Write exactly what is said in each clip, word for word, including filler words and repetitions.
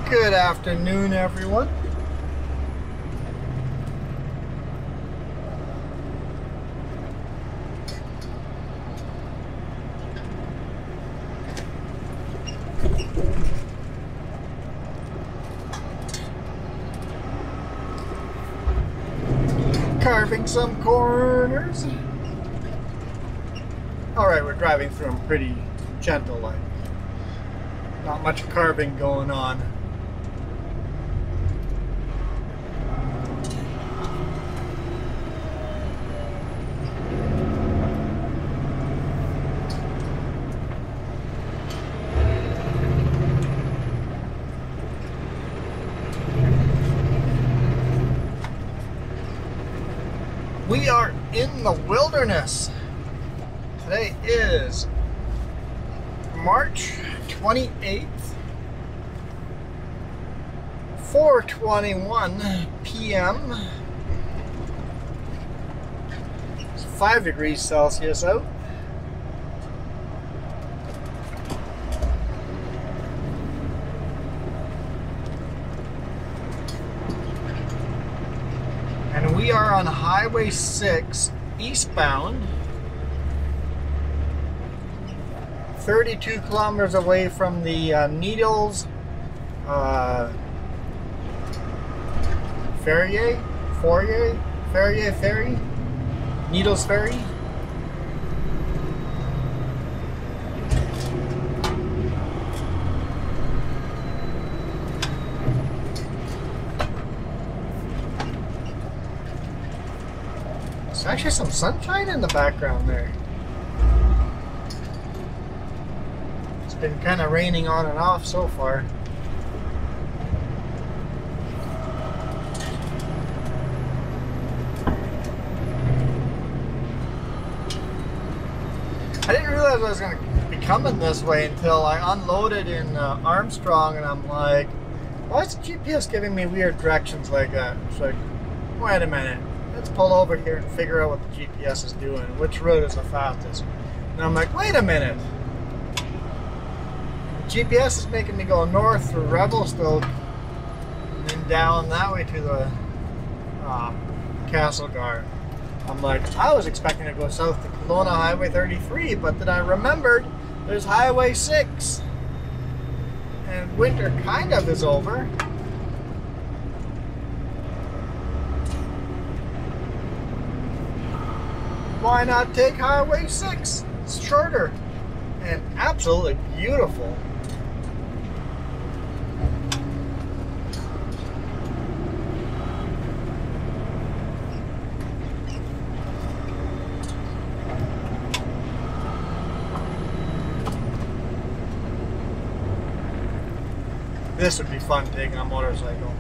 Good afternoon, everyone. Carving some corners. Alright, we're driving through them pretty gentle, like. Not much carving going on. We are in the wilderness. Today is March twenty-eighth, four twenty-one p m It's five degrees Celsius out. And we are on Highway six eastbound, thirty-two kilometers away from the uh, Needles uh, Ferrier, Fourier, Ferrier Ferry, Needles Ferry. There's actually some sunshine in the background there. It's been kind of raining on and off so far. I didn't realize I was going to be coming this way until I unloaded in uh, Armstrong, and I'm like, why is the G P S giving me weird directions like that? It's like, wait a minute. Let's pull over here and figure out what the G P S is doing, which road is the fastest. And I'm like, wait a minute. The G P S is making me go north through Revelstoke and then down that way to the uh, Castlegar. I'm like, I was expecting to go south to Kelowna Highway thirty-three, but then I remembered there's Highway six. And winter kind of is over. Why not take Highway six? It's shorter and absolutely beautiful. This would be fun, taking a motorcycle.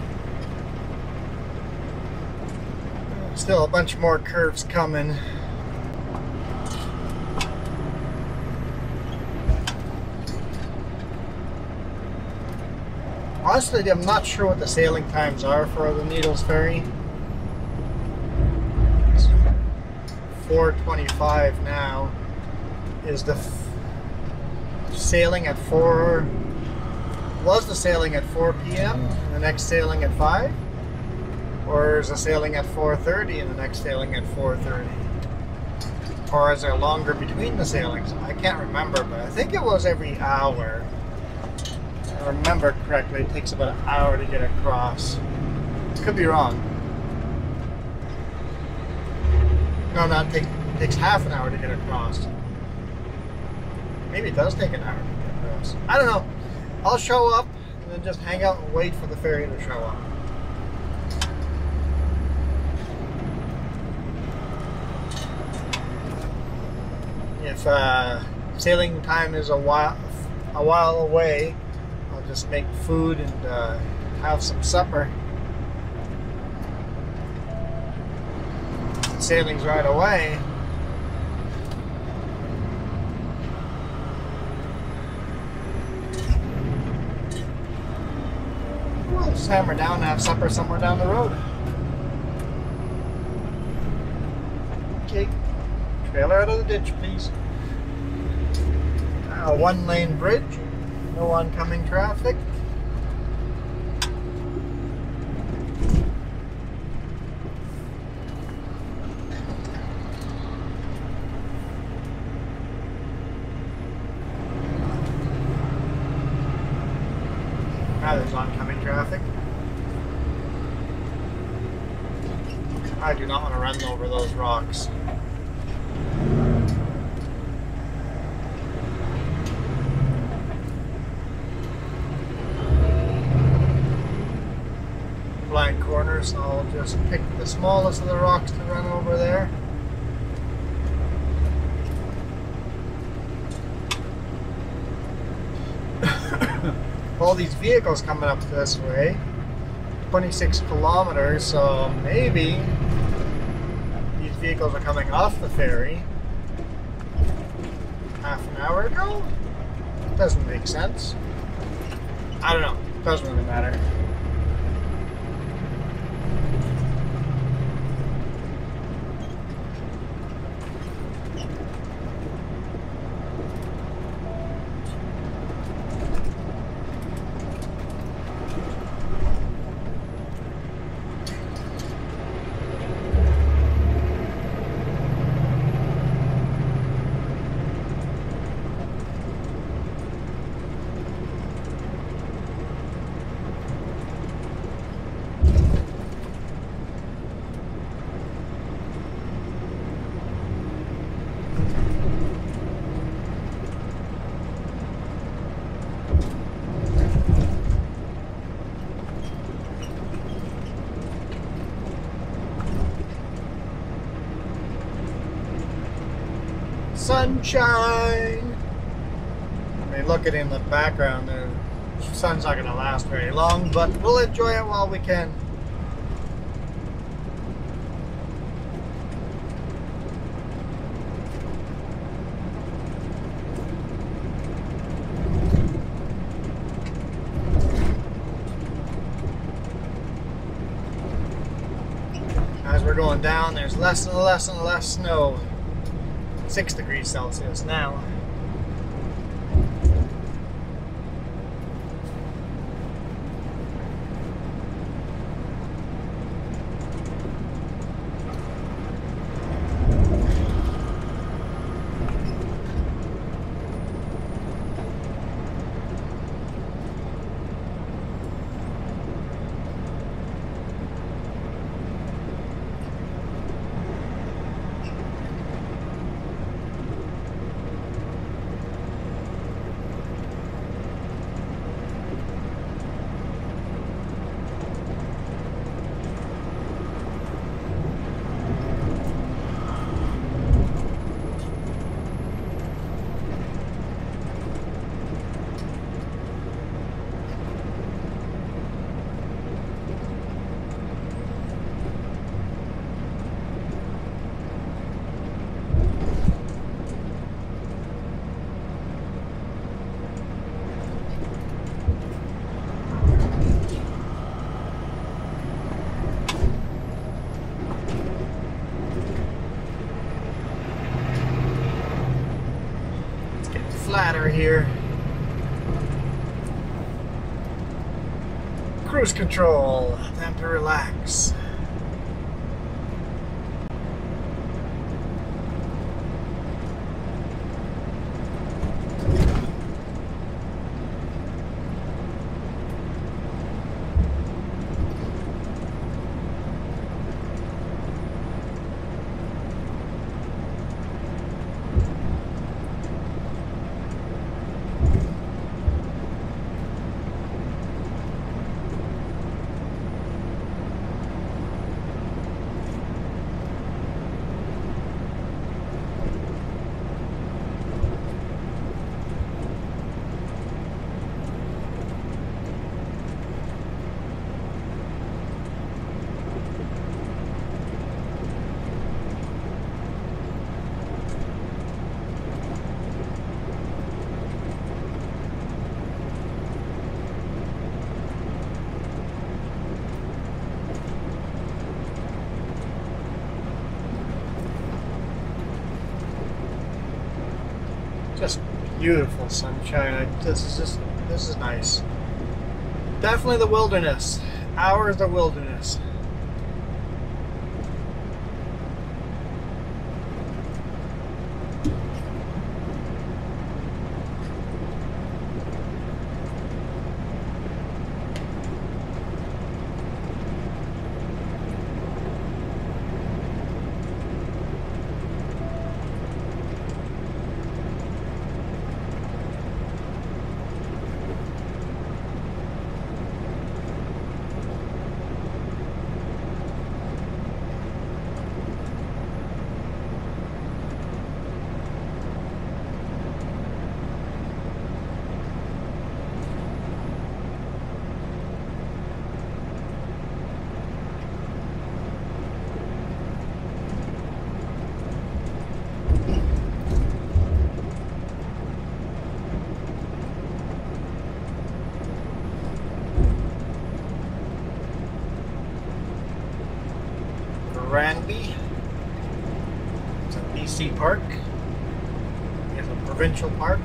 Still a bunch more curves coming. Honestly, I'm not sure what the sailing times are for the Needles Ferry. It's four twenty-five now. Is the f sailing at four? Was the sailing at four P M and the next sailing at five? Or is the sailing at four thirty and the next sailing at four thirty? Or is there longer between the sailings? I can't remember, but I think it was every hour. If I remember correctly, it takes about an hour to get across. Could be wrong. No, not take, it takes half an hour to get across. Maybe it does take an hour to get across. I don't know. I'll show up and then just hang out and wait for the ferry to show up. If uh, sailing time is a while a while away, I'll just make food and uh, have some supper. If sailing's right away. We'll just hammer down and have supper somewhere down the road. Okay. Trailer out of the ditch, please. A one-lane bridge, no oncoming traffic. Now there's oncoming traffic. I do not want to run over those rocks. Blind corners, so I'll just pick the smallest of the rocks to run over there. All these vehicles coming up this way, twenty-six kilometers, so maybe these vehicles are coming off the ferry half an hour ago? Doesn't make sense. I don't know, doesn't really matter. Sunshine! I mean, look at it in the background. The sun's not going to last very long, but we'll enjoy it while we can. As we're going down, there's less and less and less snow. Six degrees Celsius now. here. Cruise control, time to relax. Just beautiful sunshine. I, this is just, this is nice. Definitely the wilderness. Ours the wilderness. Granby. It's a B C park. It's a provincial park.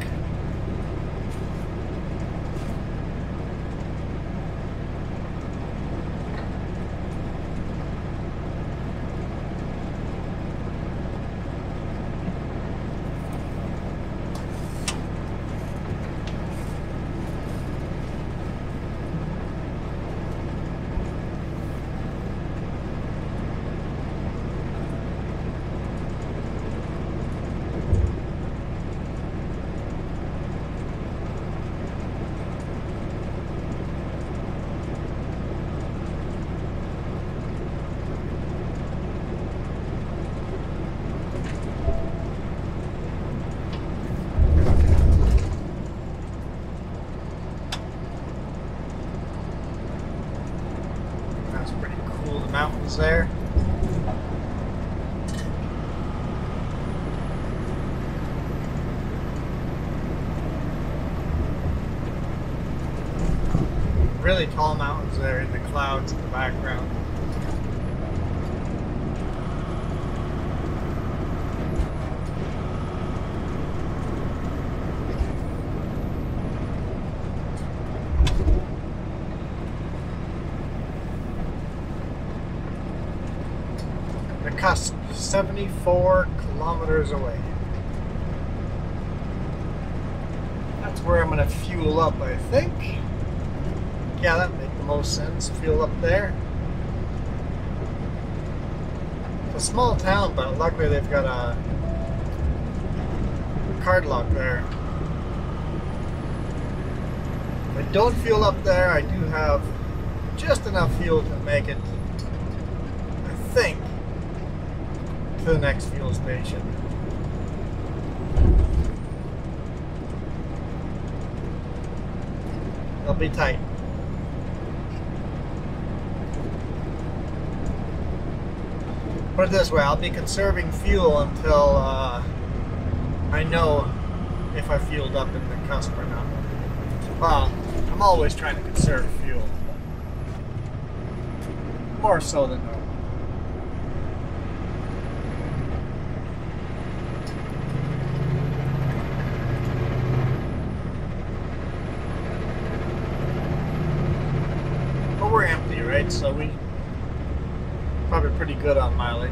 Mountains there. Really tall mountains there in the clouds in the background. Cusp, seventy-four kilometers away. That's where I'm going to fuel up, I think. Yeah, that makes the most sense. Fuel up there. It's a small town, but luckily they've got a card lock there. If I don't fuel up there, I do have just enough fuel to make it, I think, to the next fuel station. It'll be tight. Put it this way, I'll be conserving fuel until uh, I know if I fueled up in the cusp or not. Well, I'm always trying to conserve fuel. More so than normal. right? So we probably pretty good on mileage.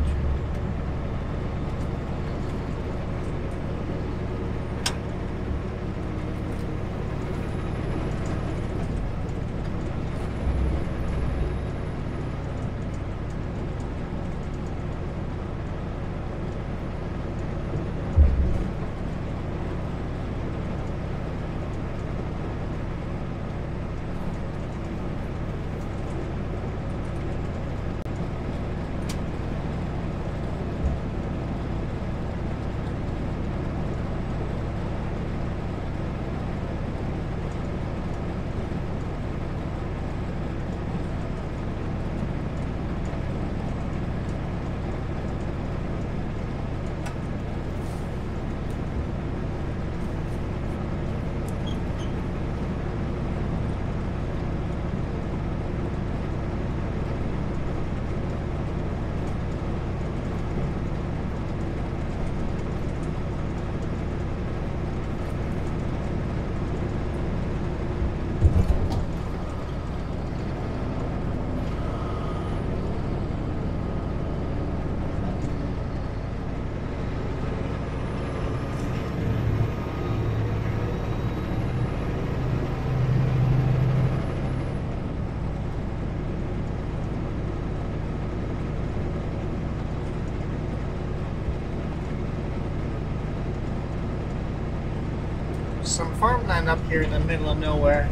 Some farmland up here in the middle of nowhere.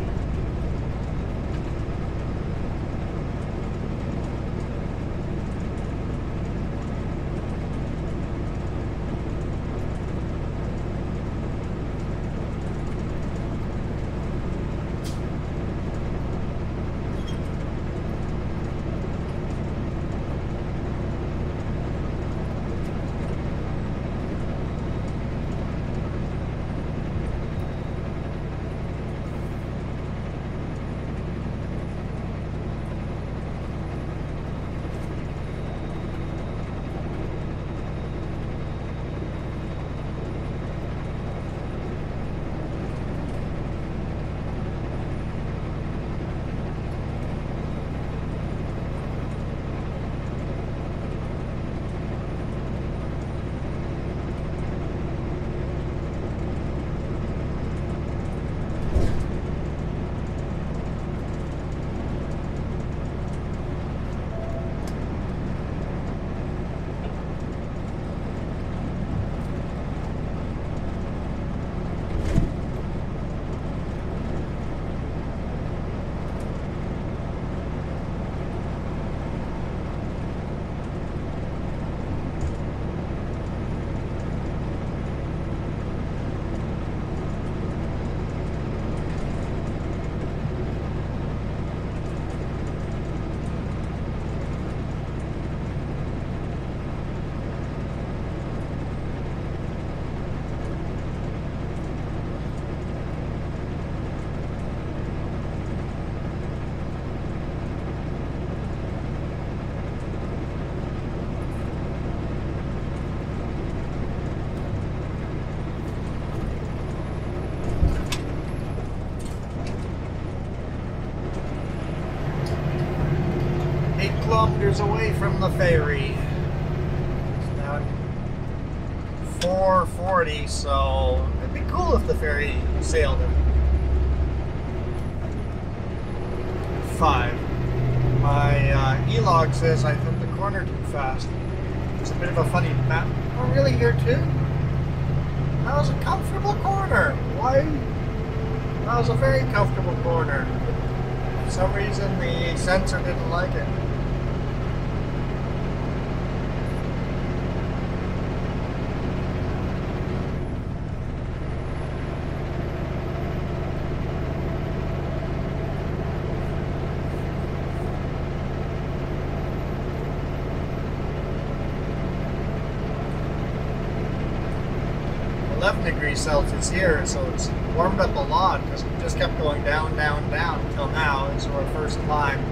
Kilometers away from the ferry. It's now four forty, so it'd be cool if the ferry sailed at five. My uh, E-log says I took the corner too fast. It's a bit of a funny map. Oh, really? Here too? That was a comfortable corner. Why? That was a very comfortable corner. For some reason, the sensor didn't like it. eleven degrees Celsius here, so it's warmed up a lot because we just kept going down, down, down until now. It's our first climb.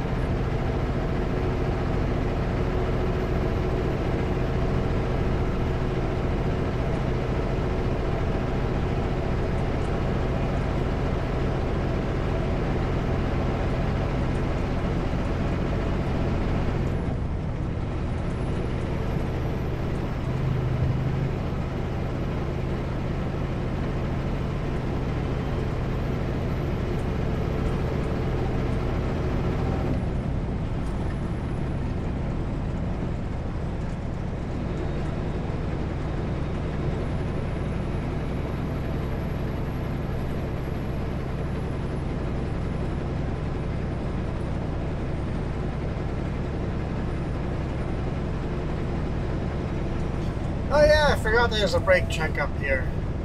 forgot there's a brake check up here.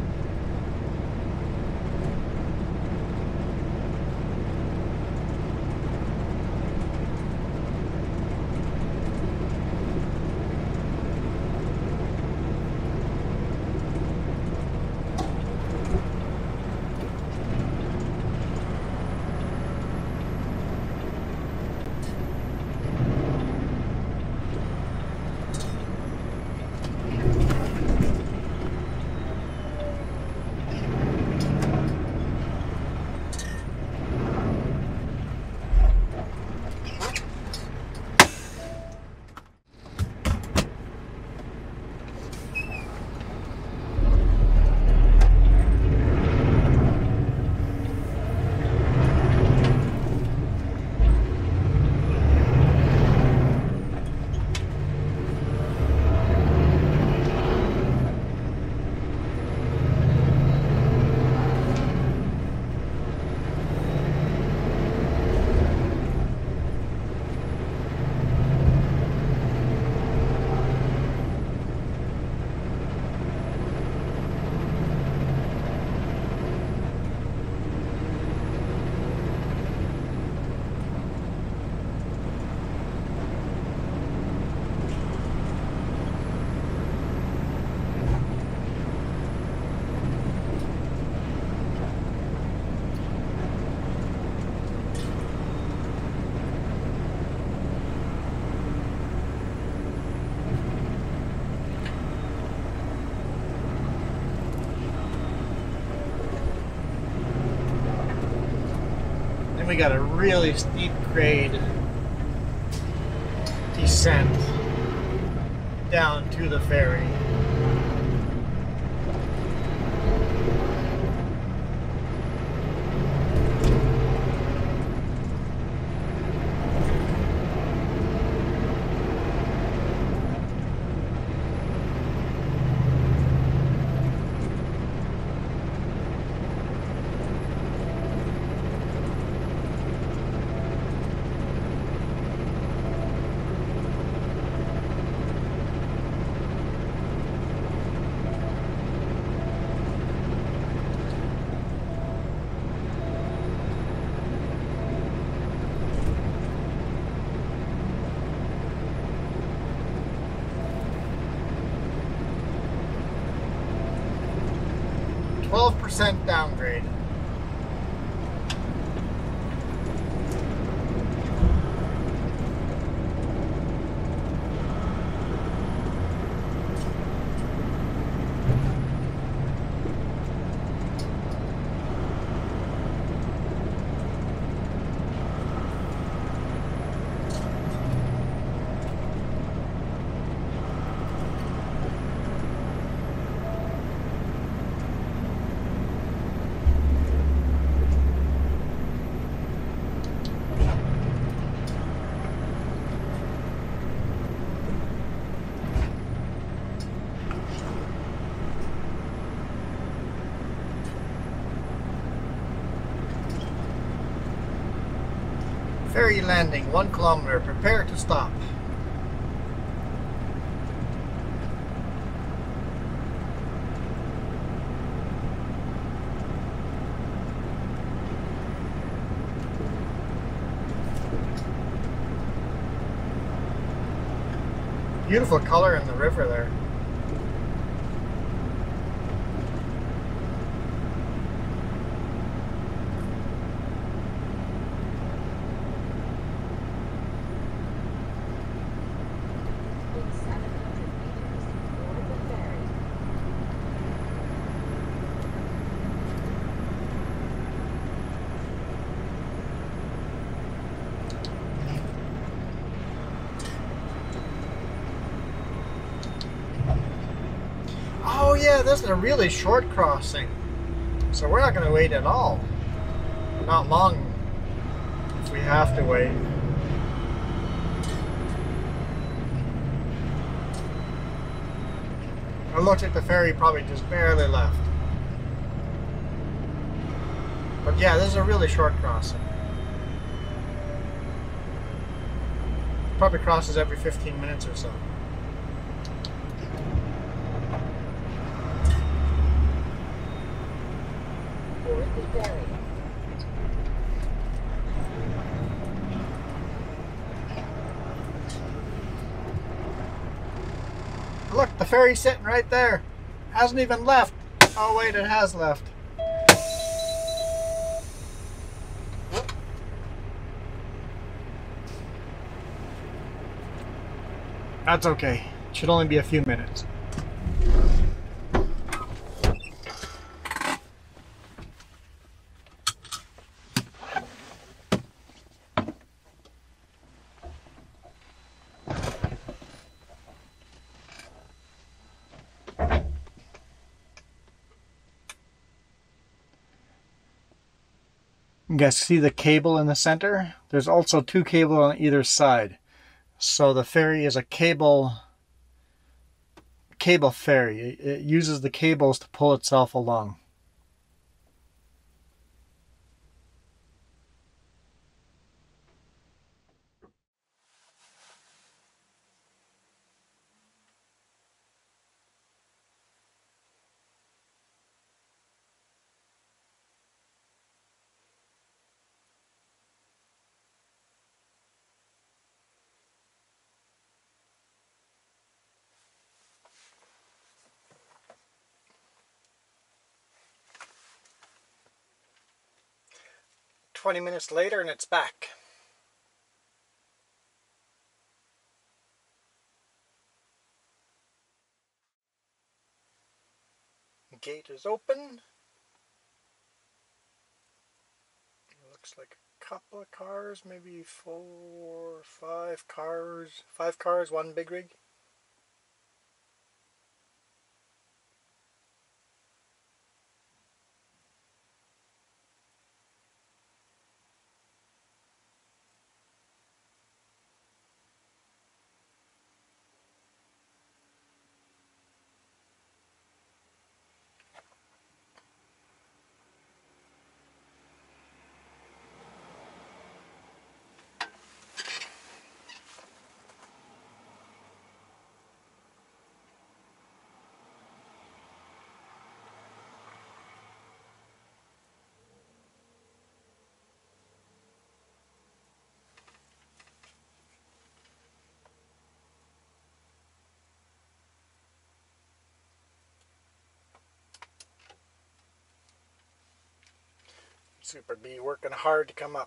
We got a really steep grade descent down to the ferry. twelve percent downgrade. Ferry landing, one kilometer. Prepare to stop. Beautiful color in the river there. Oh yeah, this is a really short crossing. So we're not going to wait at all. Not long if we have to wait. I looked at the ferry, probably just barely left. But yeah, this is a really short crossing. Probably crosses every fifteen minutes or so. the ferry. Look, the ferry's sitting right there. Hasn't even left. Oh wait, it has left. That's okay. It should only be a few minutes. You guys see the cable in the center? There's also two cables on either side. So the ferry is a cable cable ferry. It uses the cables to pull itself along. twenty minutes later and it's back. The gate is open. It looks like a couple of cars, maybe four, five cars, five cars, one big rig. Super Bee working hard to come up.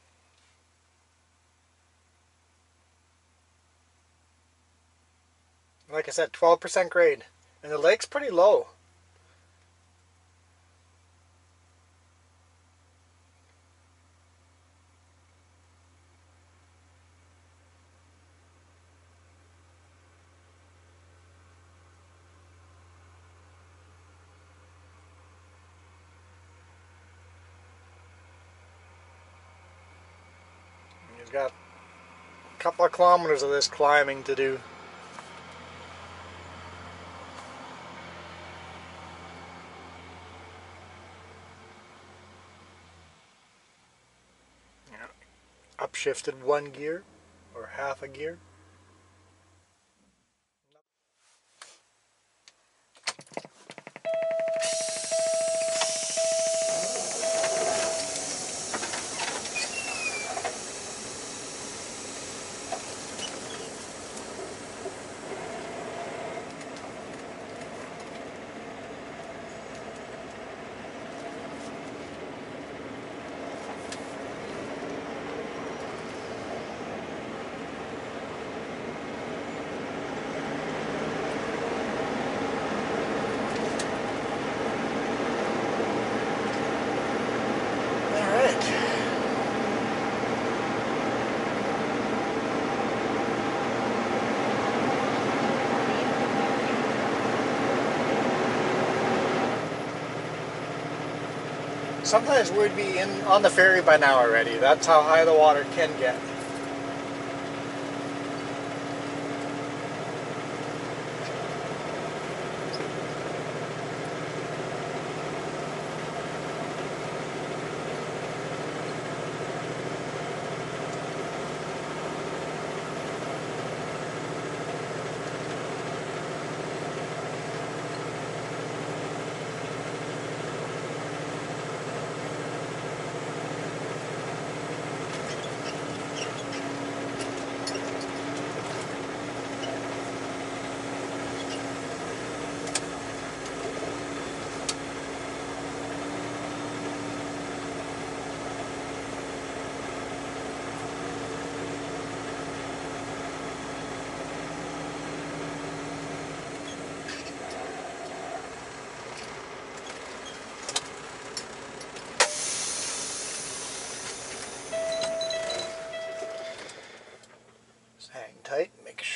Like I said, twelve percent grade. And the lake's pretty low. He's got a couple of kilometers of this climbing to do. Upshifted one gear or half a gear. Sometimes we'd be in on the ferry by now already. That's how high the water can get.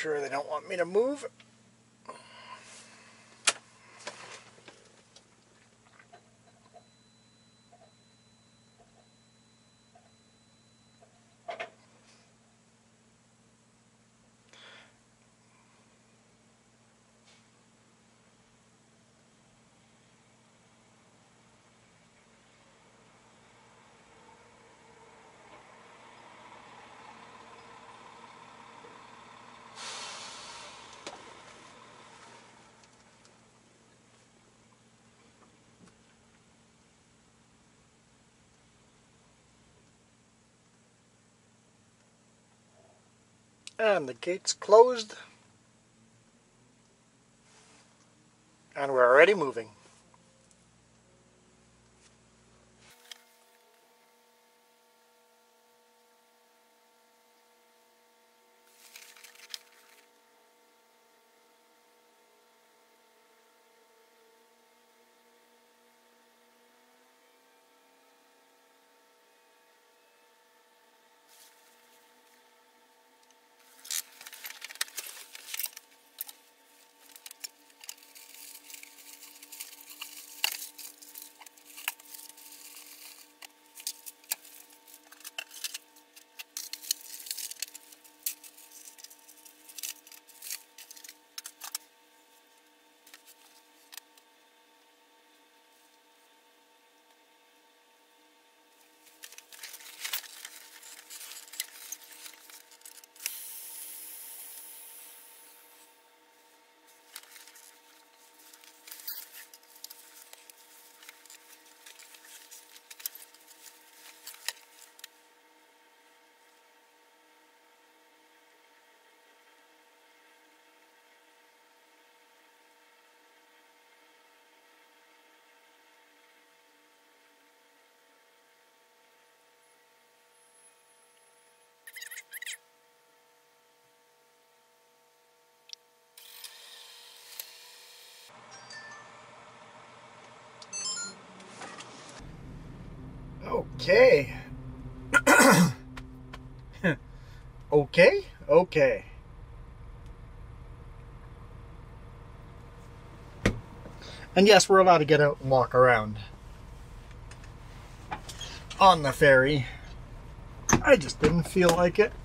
sure they don't want me to move. And the gate's closed. And we're already moving. Okay. okay, okay. And yes, we're allowed to get out and walk around on the ferry. I just didn't feel like it.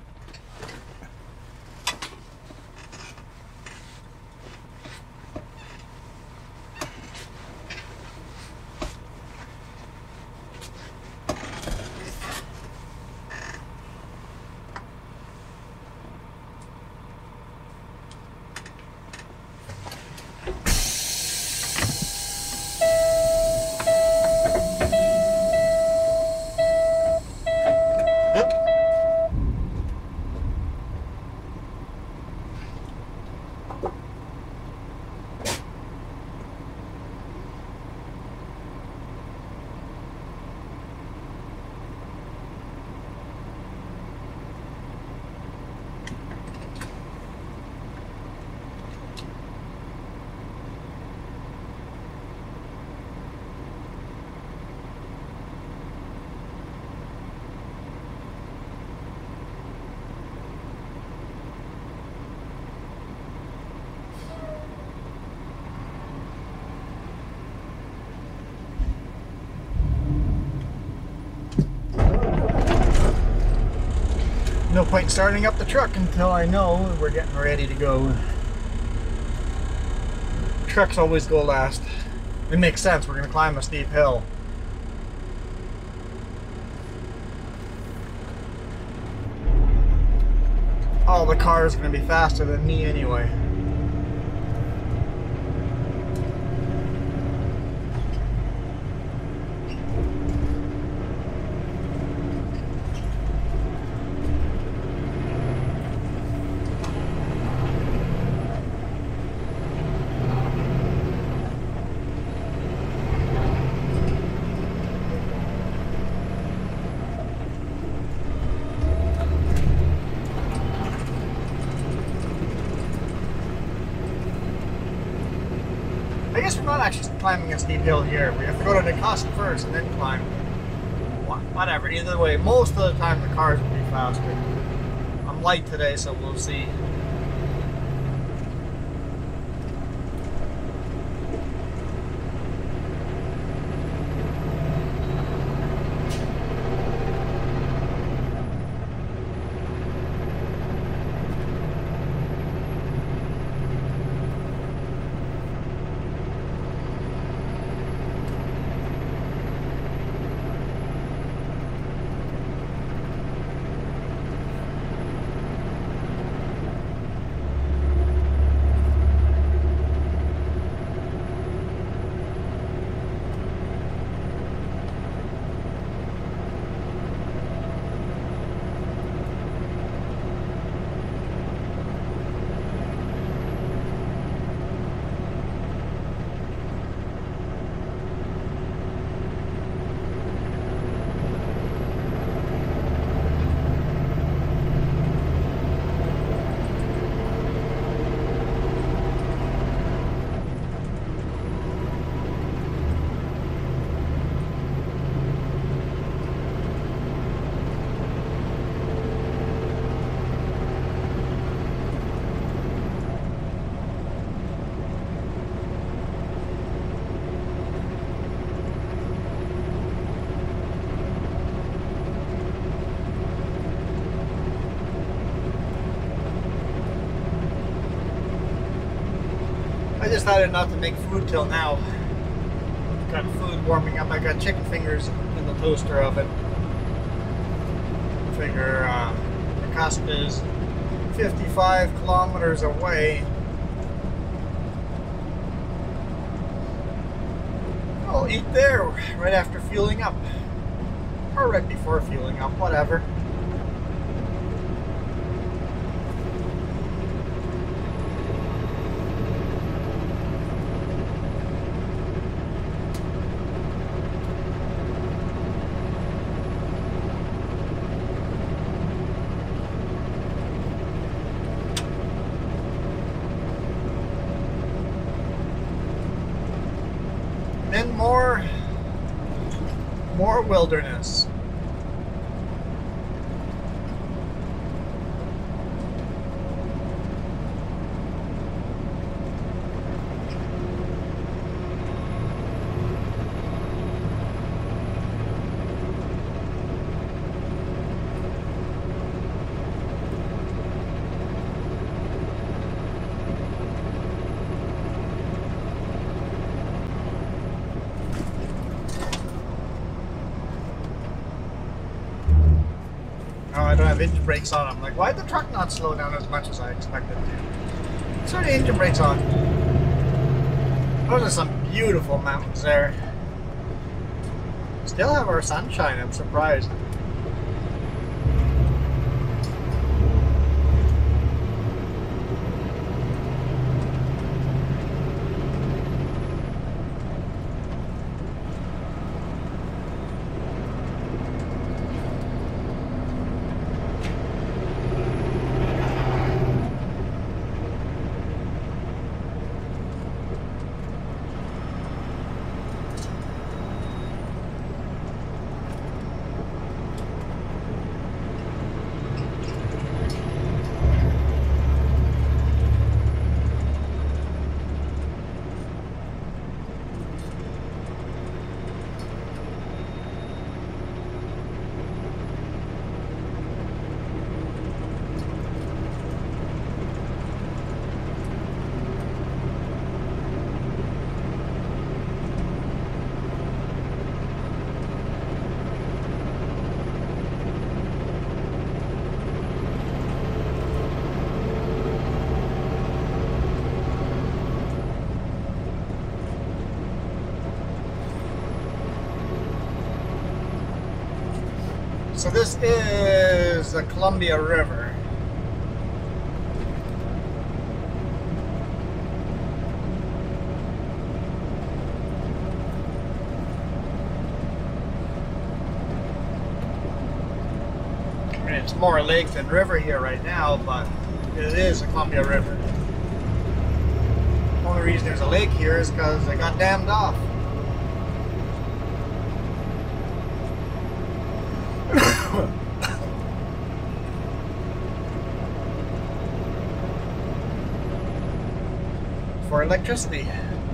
No point starting up the truck until I know we're getting ready to go. Trucks always go last. It makes sense, we're going to climb a steep hill. All the cars are going to be faster than me anyway. I guess we're not actually climbing a steep hill here. We have to go to DeCosta first and then climb. Whatever, either way, most of the time the cars will be faster. I'm light today, so we'll see. decided not to make food till now. Got food warming up. I got chicken fingers in the toaster oven. Figure uh, the cusp is fifty-five kilometers away. I'll eat there right after fueling up. Or right before fueling up, whatever. Then more, more wilderness. Oh, I don't have engine brakes on. I'm like, why did the truck not slow down as much as I expected to? So the engine brakes on. Those are some beautiful mountains there. Still have our sunshine, I'm surprised. So this is the Columbia River. I mean, it's more lake than river here right now, but it is the Columbia River. The only reason there's a lake here is because it got dammed off. For electricity.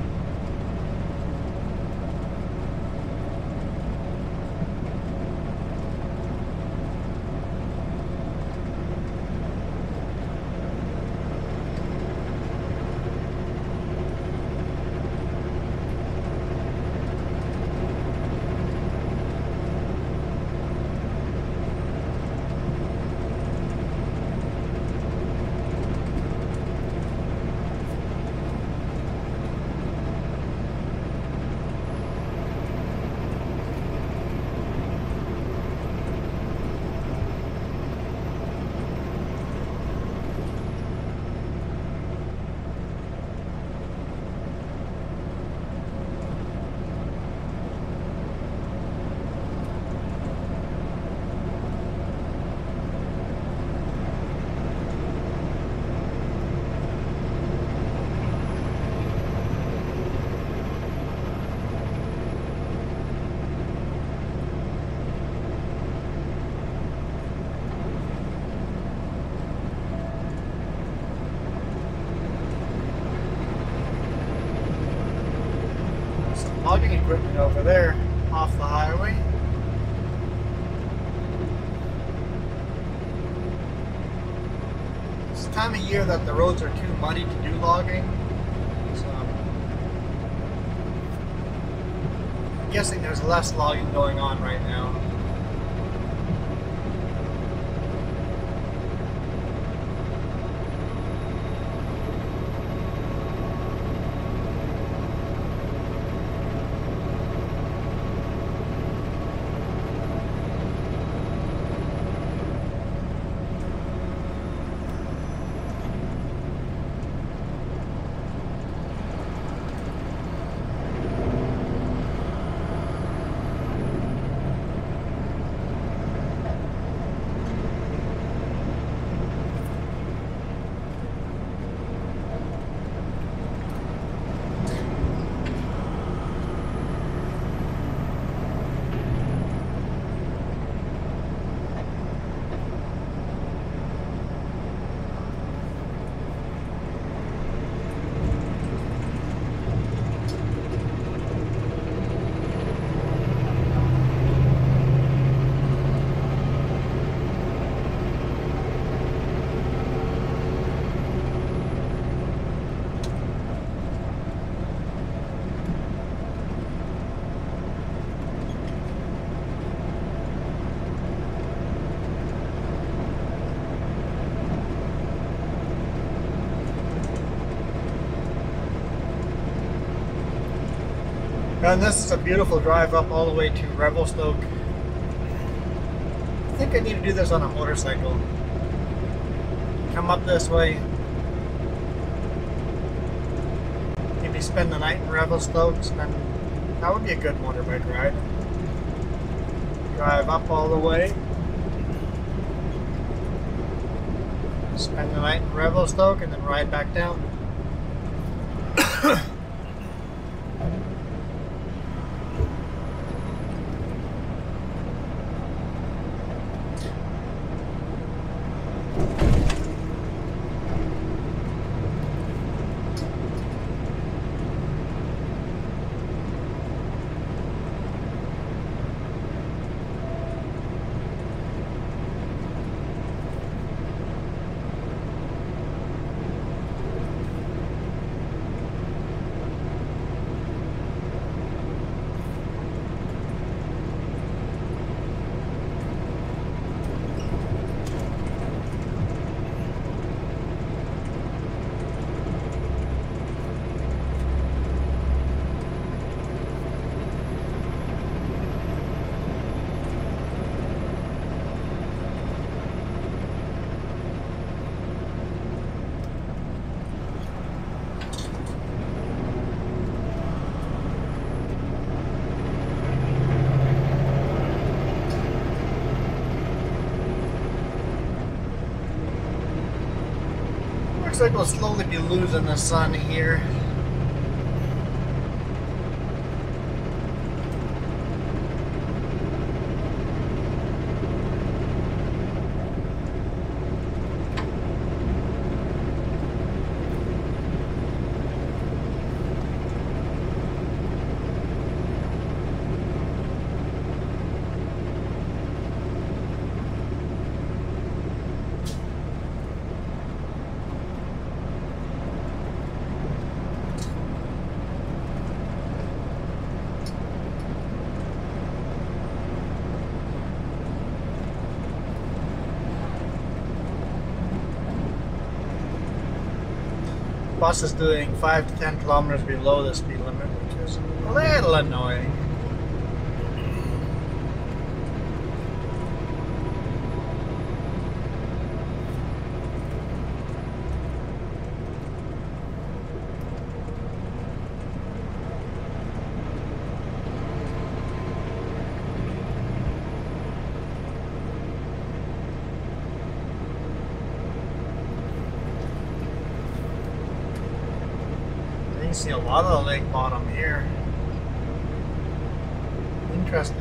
Logging equipment over there off the highway. It's the time of year that the roads are too muddy to do logging, so I'm guessing there's less logging going on right now. And this is a beautiful drive up all the way to Revelstoke. I think I need to do this on a motorcycle. Come up this way. Maybe spend the night in Revelstoke. Spend, that would be a good motorbike ride. Drive up all the way. Spend the night in Revelstoke and then ride back down. Looks like we'll slowly be losing the sun here. Bus is doing five to ten kilometers below the speed limit, which is a little annoying. You can see a lot of the lake bottom here. Interesting.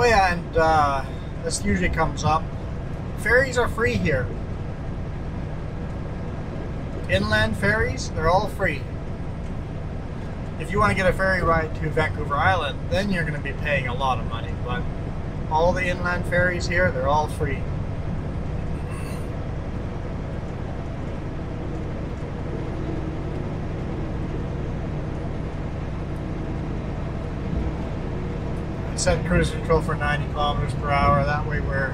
yeah, and uh, this usually comes up. Ferries are free here. Inland ferries, they're all free. If you want to get a ferry ride to Vancouver Island, then you're going to be paying a lot of money. But all the inland ferries here, they're all free. Set cruise control for ninety kilometers per hour. That way we're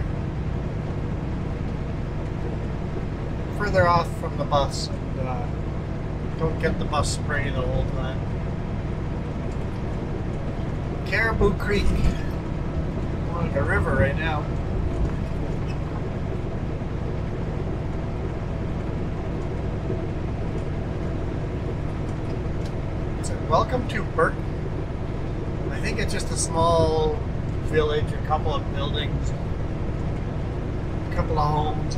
further off from the bus and uh, don't get the bus spray the whole time. Caribou Creek. We're on the river right now. So welcome to Burton. I think it's just a small village, a couple of buildings, a couple of homes.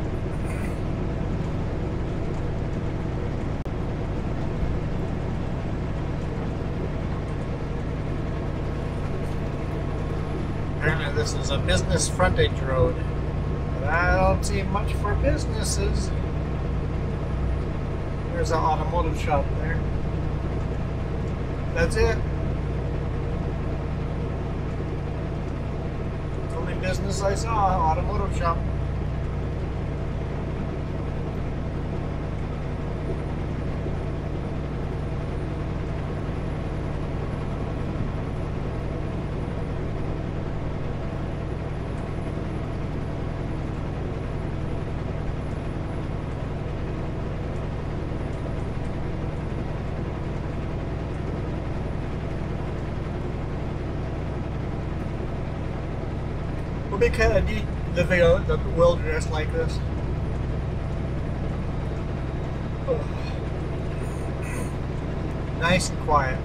Apparently this is a business frontage road, but I don't see much for businesses. There's an automotive shop there. That's it. Business I saw, automotive shop. Would be kind of neat living out in the wilderness like this. Oh. Nice and quiet.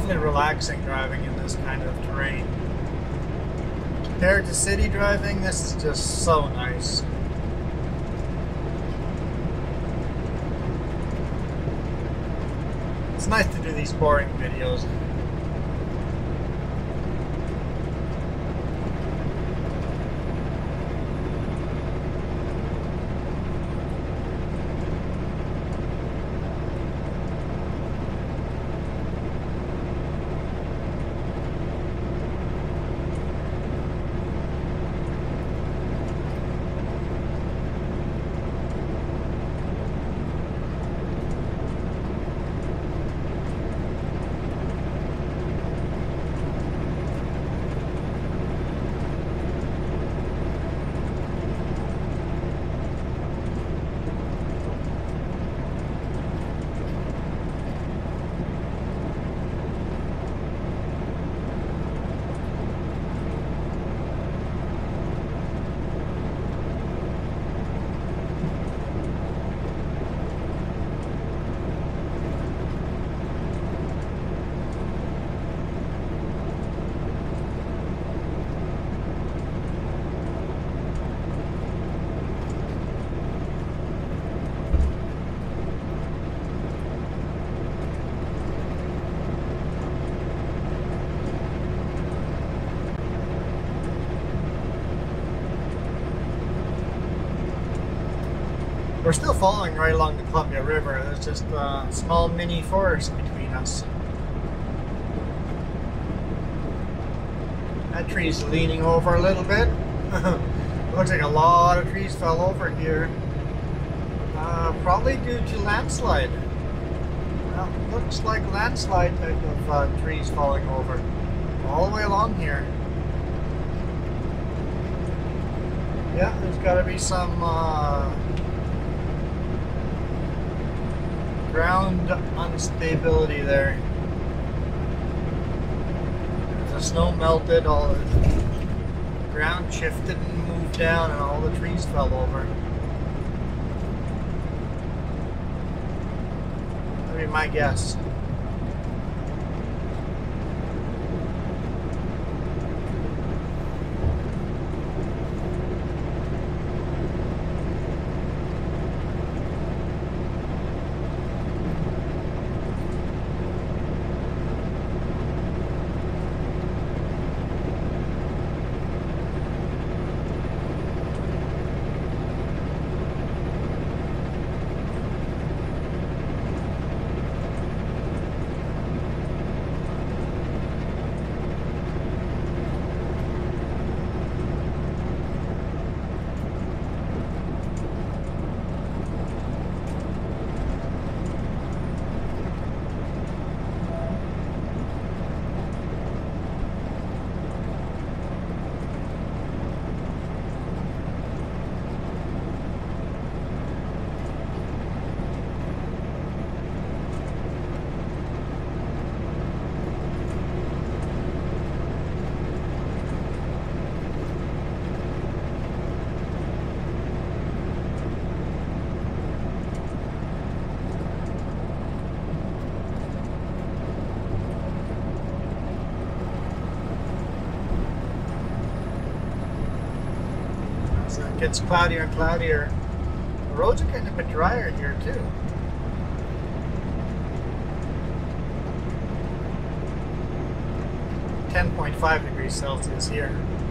definitely relaxing driving in this kind of terrain. Compared to city driving, this is just so nice. It's nice to do these boring videos. We're still following right along the Columbia River. There's just a small mini forest between us. That tree's leaning over a little bit. Looks like a lot of trees fell over here. Uh, probably due to landslide. Well, looks like landslide type of uh, trees falling over. All the way along here. Yeah, there's got to be some uh, ground instability there. The snow melted, all the ground shifted and moved down, and all the trees fell over. That'd be my guess. It gets cloudier and cloudier. The roads are kind of a bit drier here too. ten point five degrees Celsius here.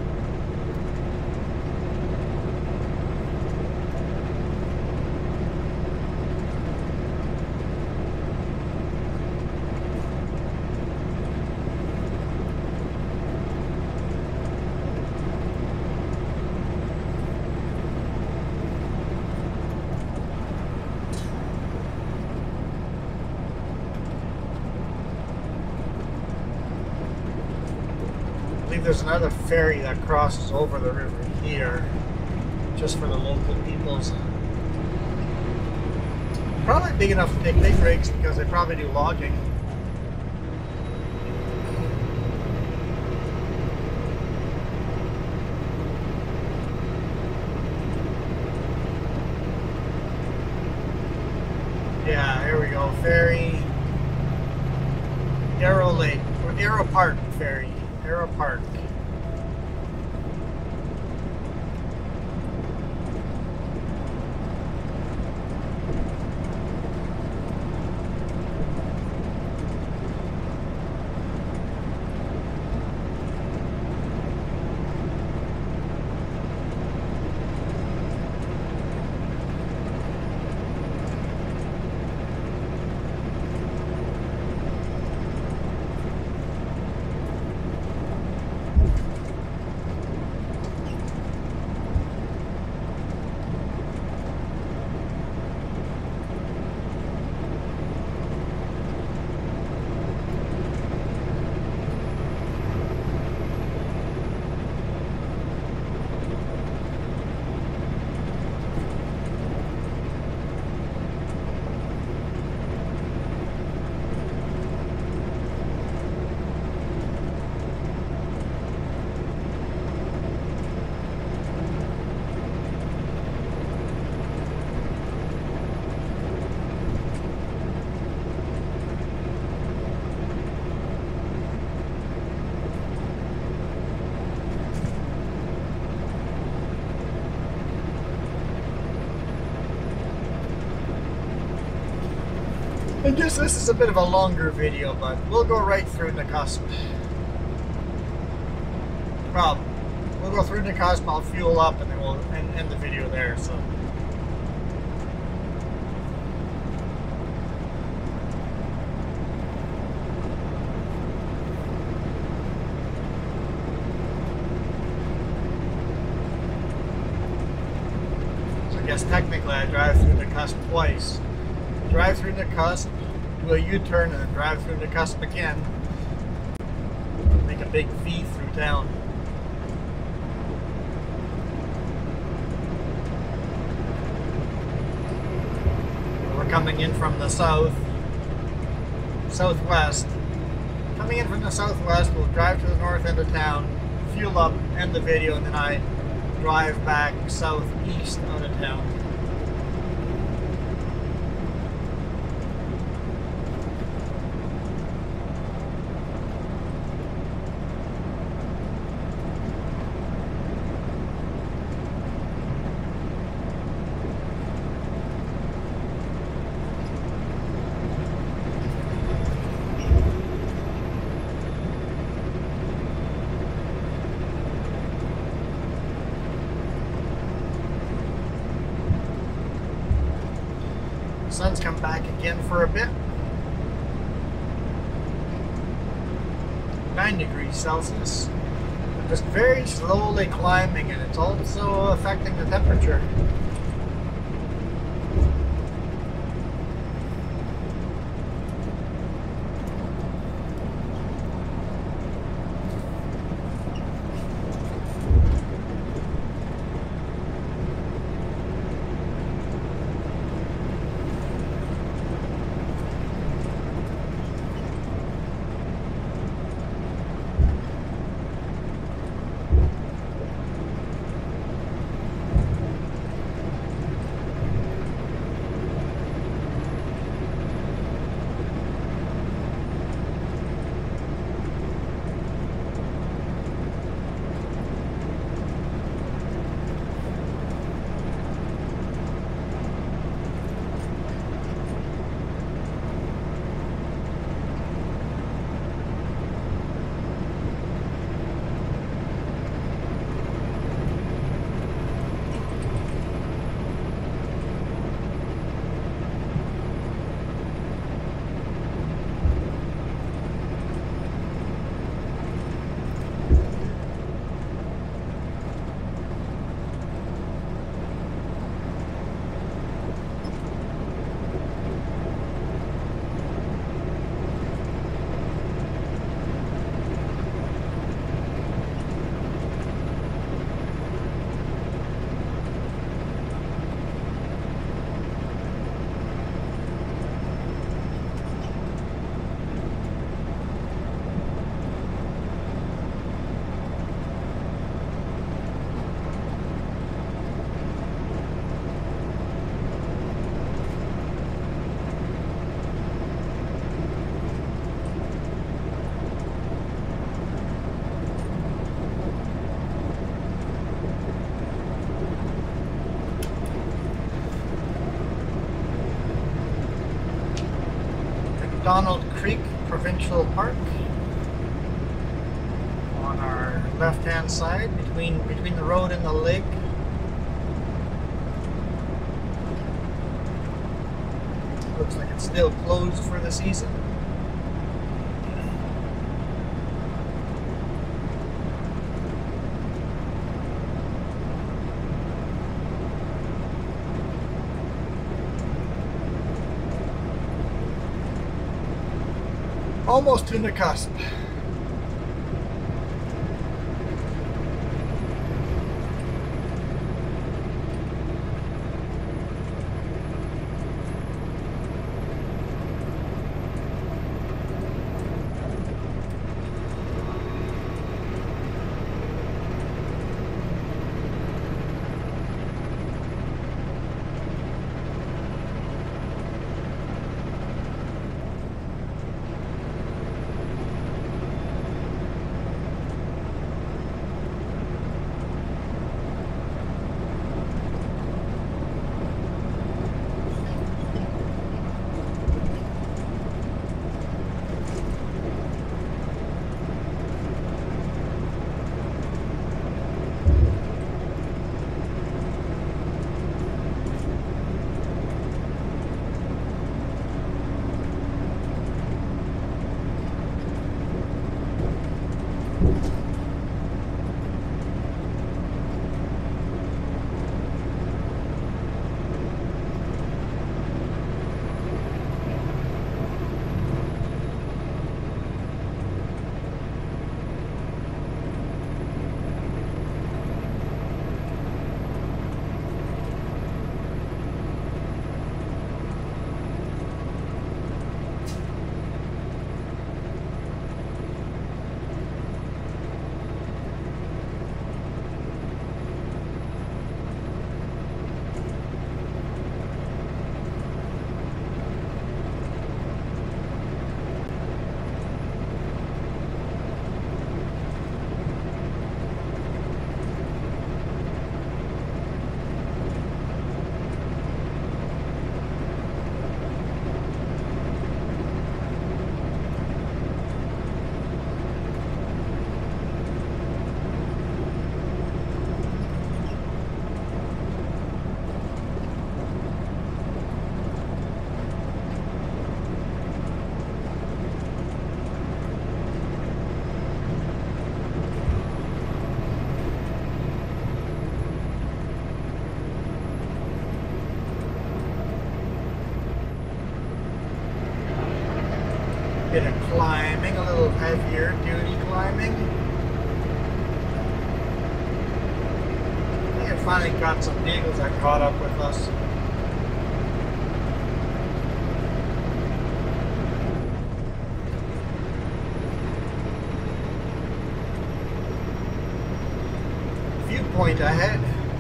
There's another ferry that crosses over the river here, just for the local peoples. Probably big enough to take big rigs because they probably do logging. Yeah, here we go, ferry, Yarrow Lake. Arrow Park Ferry. Arrow Park. And just this is a bit of a longer video, but we'll go right through the cusp. Well, we'll go through the cusp, I'll fuel up, and then we'll end, end the video there. So. So I guess technically I drive through the cusp twice. Drive through the cusp, do a U-turn, and then drive through the cusp again. Make a big V through town. We're coming in from the south, southwest. Coming in from the southwest, we'll drive to the north end of town, fuel up, end the video, and then I drive back southeast out of town. Sun's come back again for a bit. nine degrees Celsius. Just very slowly climbing, and it's also affecting the temperature. Donald Creek Provincial Park on our left-hand side, between between the road and the lake. Looks like it's still closed for the season. Almost to the cusp. Bit of climbing, a little heavier duty climbing. I think I finally got some vehicles that caught up with us. Viewpoint ahead.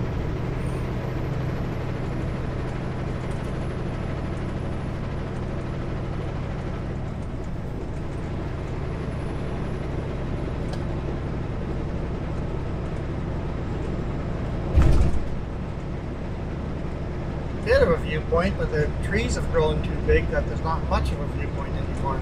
Bit of a viewpoint, but the trees have grown too big that there's not much of a viewpoint anymore.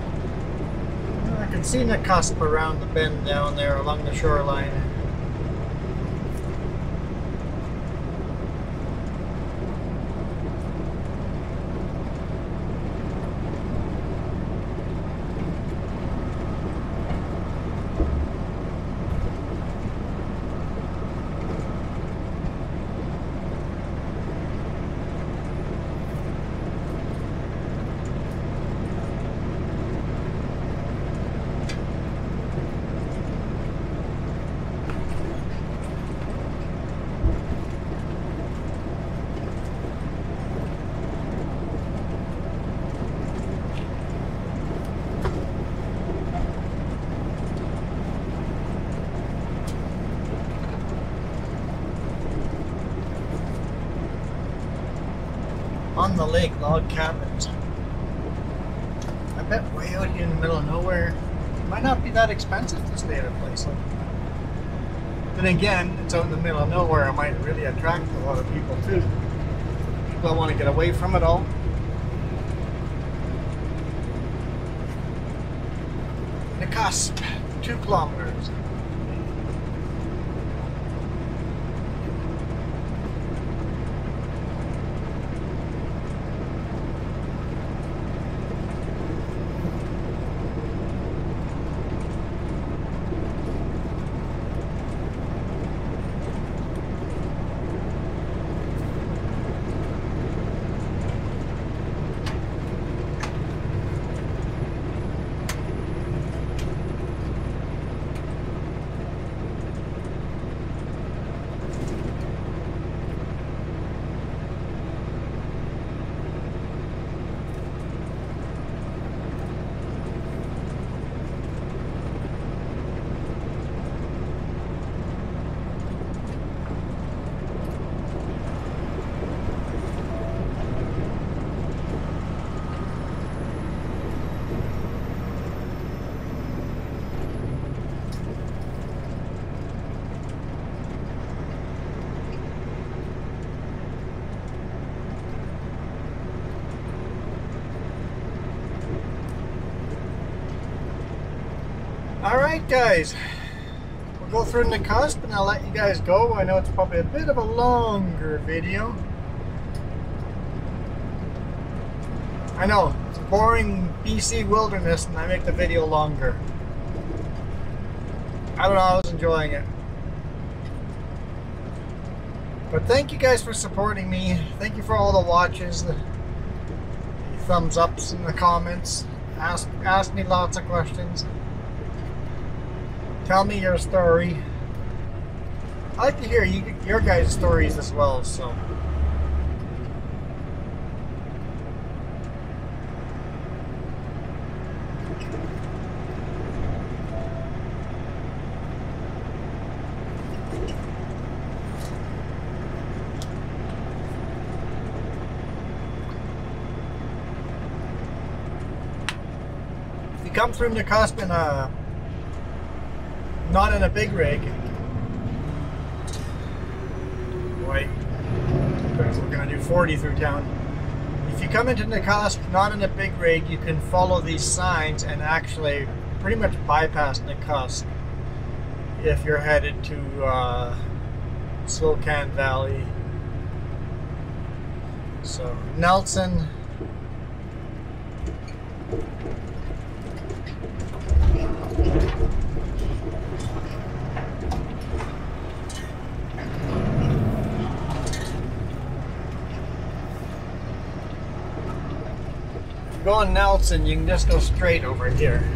Seen the cusp around the bend down there along the shoreline. on the lake log cabins. I bet way out here in the middle of nowhere, it might not be that expensive to stay at a place like that. Then again, it's out in the middle of nowhere. It might really attract a lot of people too. People want to get away from it all. The cusp, two kilometers. Alright guys, we'll go through the cusp and I'll let you guys go. I know it's probably a bit of a longer video. I know, it's boring B C wilderness and I make the video longer. I don't know, I was enjoying it. But thank you guys for supporting me. Thank you for all the watches, the, the thumbs ups in the comments. Ask, ask me lots of questions. Tell me your story. I like to hear you, your guys' stories as well, so. If you come through the cusp in a not in a big rig. Boy, we're gonna do forty through town. If you come into the cusp, not in a big rig, you can follow these signs and actually pretty much bypass the cusp if you're headed to uh, Slocan Valley. So Nelson. Go on Nelson, you can just go straight over here.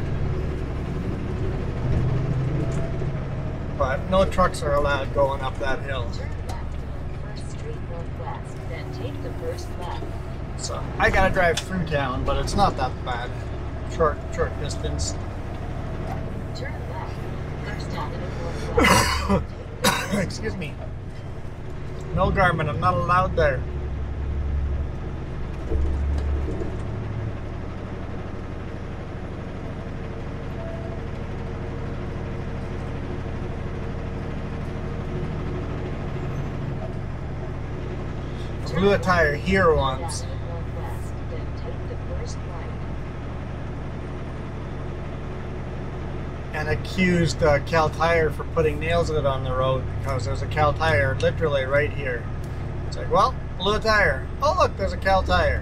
But no trucks are allowed going up that hill. Turn left on First Street Northwest, then take the first left. So I gotta drive through town, but it's not that bad. Short, short distance. Turn left, First Avenue Northwest. Excuse me. No Garmin, I'm not allowed there. Blew a tire here once. And accused uh, Cal Tire for putting nails in it on the road because there's a Cal Tire literally right here. It's like, well, blew a tire. Oh look, there's a Cal Tire.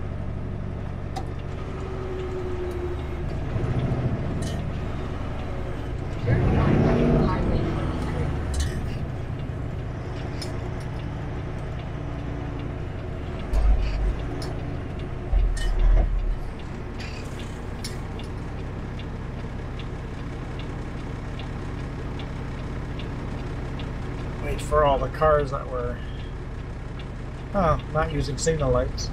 For all the cars that were oh, not using signal lights.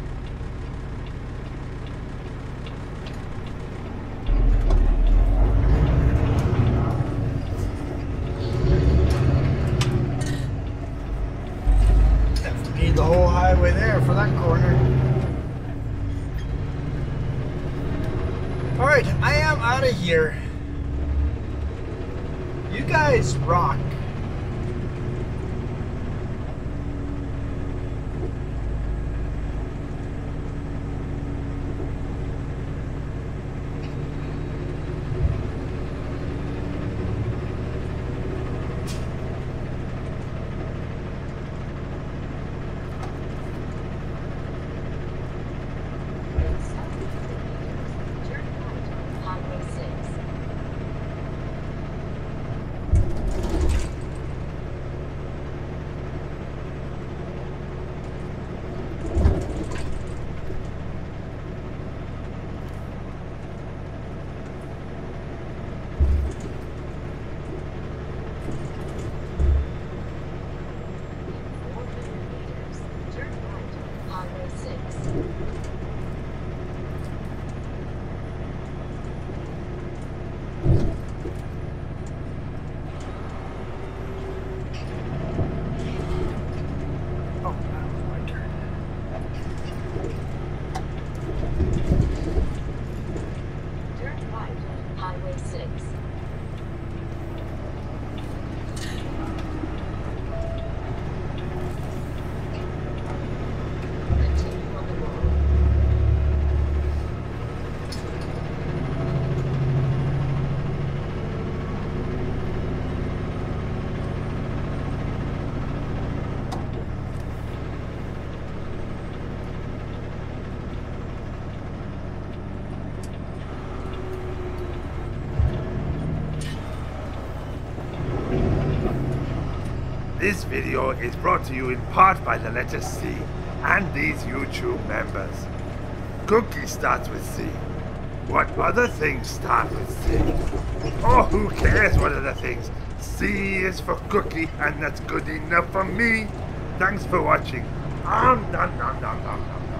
F B need the whole highway there for that corner. Alright, I am out of here. You guys rock. This video is brought to you in part by the letter C and these YouTube members. Cookie starts with C. What other things start with C? Oh, who cares what other things? C is for cookie, and that's good enough for me. Thanks for watching. Um, nom, nom, nom, nom, nom.